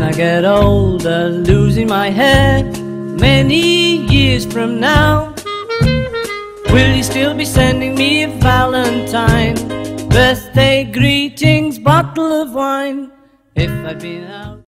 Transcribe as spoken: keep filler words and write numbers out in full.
When I get older, losing my hair, many years from now, will you still be sending me a valentine, birthday greetings, bottle of wine, if I've been out?